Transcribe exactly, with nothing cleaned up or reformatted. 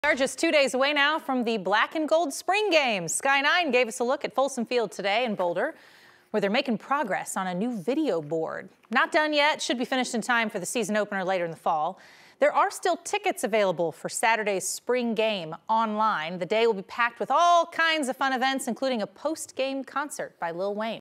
We're just two days away now from the Black and Gold Spring Games. Sky nine gave us a look at Folsom Field today in Boulder, where they're making progress on a new video board. Not done yet, should be finished in time for the season opener later in the fall. There are still tickets available for Saturday's spring game online. The day will be packed with all kinds of fun events, including a post-game concert by Lil Wayne.